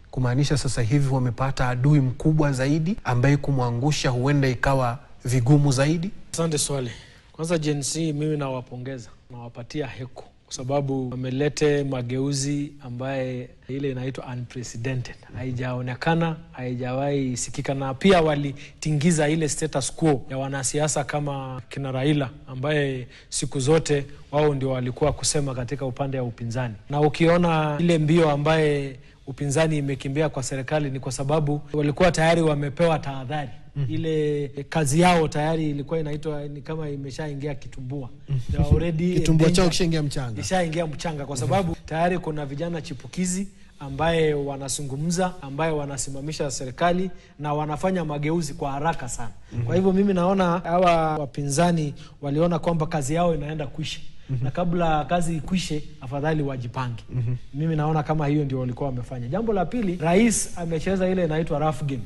kumaanisha sasa hivi wamepata adui mkubwa zaidi ambaye kumwangusha huenda ikawa vigumu zaidi? Asante swali. Kwanza Gen Z mimi nawapongeza, nawapatia heko kwa sababu wamelete mageuzi ambaye ile inaitwa unprecedented. Haijaonekana, haijawahi sikika, na pia walitingiza ile status quo ya wanasiasa kama kina Raila ambaye siku zote wao ndio walikuwa kusema katika upande ya upinzani. Na ukiona ile mbio ambaye upinzani imekimbia kwa serikali ni kwa sababu walikuwa tayari wamepewa tahadhari. Ile kazi yao tayari ilikuwa inaitwa ni kama imeshaingia kitumbua. Already kitumbua chao kishaingia mchanga. Ishaingia mchanga kwa sababu tayari kuna vijana chipukizi ambaye wanazungumza, ambaye wanasimamisha serikali na wanafanya mageuzi kwa haraka sana. Kwa hivyo mimi naona hawa wapinzani waliona kwamba kazi yao inaenda kuisha. Na kabla kazi ikwishe afadhali wajipange. Mimi naona kama hiyo ndio walikuwa wamefanya. Jambo la pili, rais amecheza ile inaitwa rough game.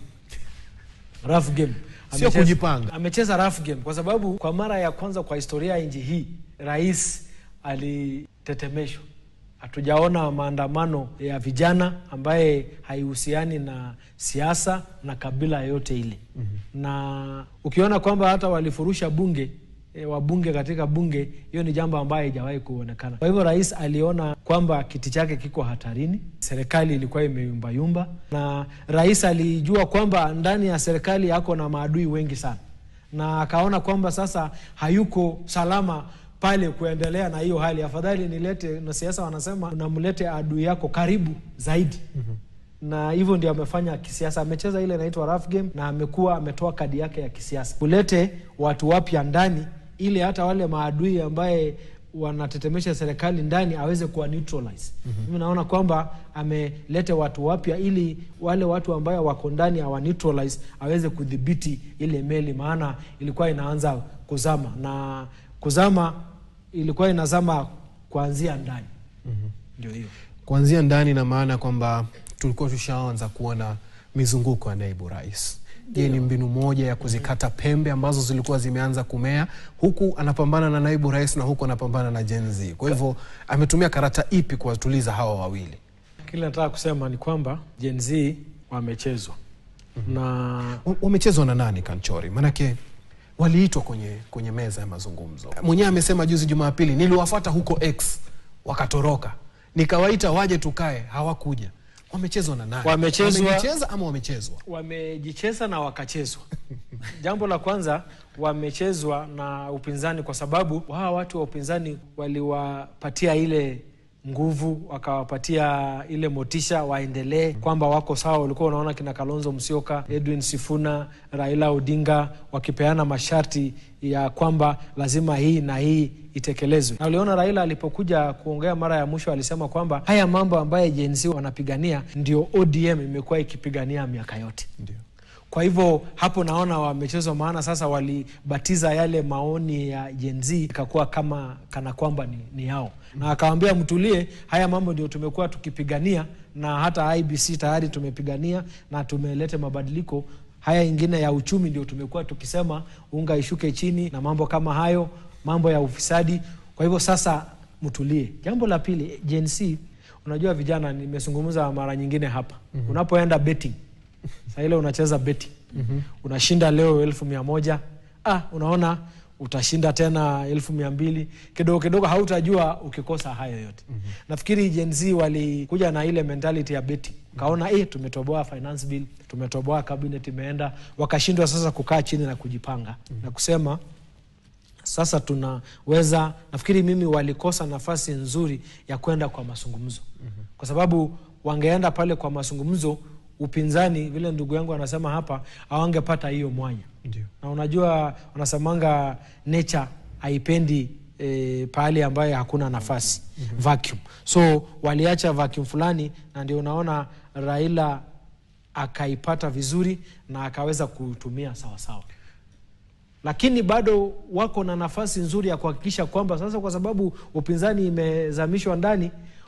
Rough game. Sio kujipanga. Amecheza rough game kwa sababu kwa mara ya kwanza kwa historia ya nchi hii rais alitetemeshwa. Hatujaona maandamano ya vijana ambaye haihusiani na siasa na kabila yote ile. Na ukiona kwamba hata walifurusha bunge wabunge katika bunge, hiyo ni jambo ambaye haijawahi kuonekana. Kwa hivyo rais aliona kwamba kiti chake kiko hatarini, serikali ilikuwa imeyumba, na rais alijua kwamba ndani ya serikali yako na maadui wengi sana, na akaona kwamba sasa hayuko salama pale kuendelea na hiyo hali. Afadhali nilete, na siasa wanasema unamlete adui yako karibu zaidi. Na hivyo ndio amefanya kisiasa. Amecheza ile inaitwa rough game na ametoa kadi yake ya kisiasa. Kulete watu wapya ndani ili hata wale maadui ambaye wanatetemesha serikali ndani aweze kuwa neutralize. Mimi naona kwamba amelete watu wapya ili wale watu ambao wako ndani awa neutralize, aweze kudhibiti ile meli, maana ilikuwa inaanza kuzama, na kuzama ilikuwa inazama kuanzia ndani. Ndio hiyo. Kuanzia ndani na maana kwamba tulikuwa tushaanza kuona mizunguko ya naibu rais. Je, ni mbinu moja ya kuzikata pembe ambazo zilikuwa zimeanza kumea, huku anapambana na naibu rais na huku anapambana na Gen Z? Kwa hivyo ametumia karata ipi kuwatuliza hawa wawili? Kile nataka kusema ni kwamba Gen Z wamechezwa. Na wamechezwa na nani, Kanchori? Manake waliitwa kwenye meza ya mazungumzo. Mwenyewe amesema juzi Jumapili, niliwafuata huko X wakatoroka, nikawaita waje tukae, hawakuja. Wamechezwa na nani? Wamejicheza ama wamechezwa? Wamejicheza na wakachezwa. Jambo la kwanza, wamechezwa na upinzani kwa sababu hawa watu wa upinzani waliwapatia ile nguvu, wakawapatia ile motisha waendelee kwamba wako sawa. Walikuwa unaona kina Kalonzo Musyoka, Edwin Sifuna, Raila Odinga wakipeana masharti ya kwamba lazima hii na hii itekelezwe. Na uliona Raila alipokuja kuongea mara ya mwisho alisema kwamba haya mambo ambaye Gen Z wanapigania ndio ODM imekuwa ikipigania miaka yote. Ndio. Kwa hivyo hapo naona wamechezwa, maana sasa walibatiza yale maoni ya Gen Z ikakuwa kama kana kwamba ni yao. Na akawaambia mtulie, haya mambo ndio tumekuwa tukipigania, na hata IBC tayari tumepigania na tumelete mabadiliko. Haya ingine ya uchumi ndio tumekuwa tukisema unga ishuke chini na mambo kama hayo, mambo ya ufisadi. Kwa hivyo sasa mtulie. Jambo la pili, Gen Z, unajua vijana, nimezungumza mara nyingine hapa. Unapoenda betting, sasa ile unacheza betting. Unashinda leo 1,100, unaona utashinda tena 1,200, kidogo hautajua ukikosa hayo yote. Nafikiri Gen Z walikuja na ile mentality ya betting. Kaona tumetoboa finance bill, tumetoboa cabinet imeenda, wakashindwa sasa kukaa chini na kujipanga na kusema sasa tunaweza. Nafikiri mimi walikosa nafasi nzuri ya kwenda kwa mazungumzo. Kwa sababu wangeenda pale kwa mazungumzo, upinzani vile ndugu yangu anasema hapa, hawangepata hiyo mwanya. Ndio. Na unajua wanasemanga nature haipendi pahali ambaye hakuna nafasi, vacuum. So waliacha vacuum fulani, na ndio unaona Raila akaipata vizuri na akaweza kutumia sawa sawa. Lakini bado wako na nafasi nzuri ya kuhakikisha kwamba sasa, kwa sababu upinzani imezamishwa ndani,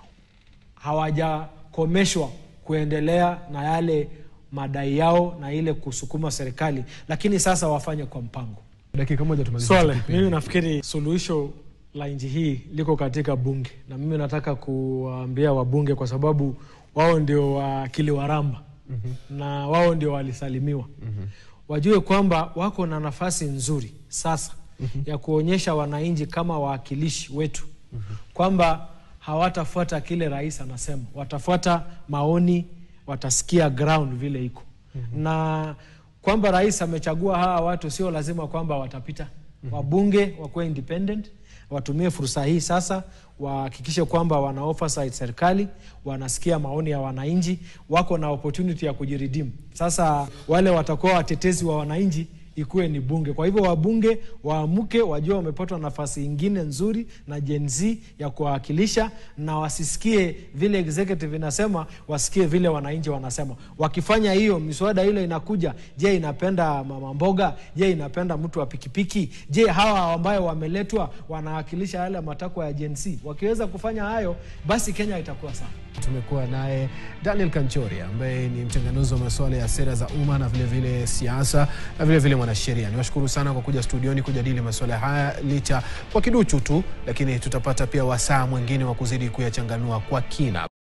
hawajakomeshwa kuendelea na yale madai yao na ile kusukuma serikali, lakini sasa wafanye kwa mpango. Dakika moja tumalize. Swali, mimi nafikiri suluhisho la nchi hii liko katika bunge, na mimi nataka kuambia wabunge, kwa sababu wao ndio wakili wa Ramba na wao ndio walisalimiwa. Wajue kwamba wako na nafasi nzuri sasa ya kuonyesha wananchi kama wawakilishi wetu kwamba hawatafuata kile rais anasema, watafuata maoni, watasikia ground vile iko. Na kwamba rais amechagua hawa watu sio lazima kwamba watapita. Wabunge wakuwe independent, watumie fursa hii sasa, wahakikishe kwamba wana oversight serikali, wanasikia maoni ya wananchi, wako na opportunity ya kujiredeem. Sasa wale watakuwa watetezi wa wananchi ikuwe ni bunge. Kwa hivyo wabunge waamuke, wajua wamepata nafasi nyingine nzuri na Gen Z ya kuwakilisha, na wasisikie vile executive inasema, wasikie vile wananchi wanasema. Wakifanya hiyo, miswada ile inakuja, je inapenda mama mboga, je inapenda mtu wa pikipiki, je hawa ambao wameletwa wanawakilisha yale matakwa ya Gen Z. Wakiweza kufanya hayo, basi Kenya itakuwa sawa. Tumekuwa naye Dr Kanchori ambaye ni mchanganuzi wa masuala ya sera za umma na vile vile siasa na vile vile mwanasheria. Niwashukuru sana kwa kuja studioni kujadili masuala haya licha kwa kiduchu tu, lakini tutapata pia wasaa mwingine wa kuzidi kuyachanganua kwa kina.